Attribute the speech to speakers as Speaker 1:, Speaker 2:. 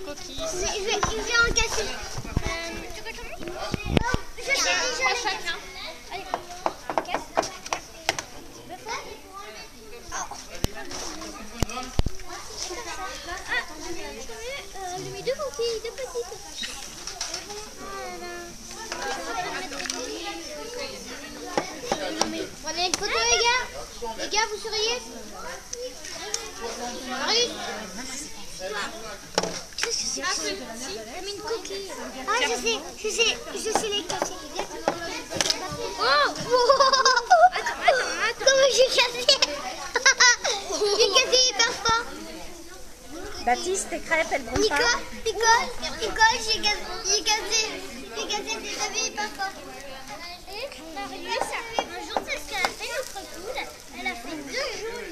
Speaker 1: coquille.
Speaker 2: Je vais en casser. Tu veux comment? Je sais déjà chacun. Allez, casse. J'ai mis deux coquilles, deux petites. Prenez une photo, les gars. Les gars, vous souriez? Marius. Qu'est-ce que c'est? J'ai mis une coquille. Ah, je sais les casser. Oh! Comment j'ai cassé? J'ai cassé hyper fort.
Speaker 3: Baptiste, tes crêpes, elles brûlent pas.
Speaker 2: Nicole, j'ai cassé des habits hyper fort. Et Marius, un jour, c'est ce qu'elle a fait notre poule. Elle a fait 2 jours.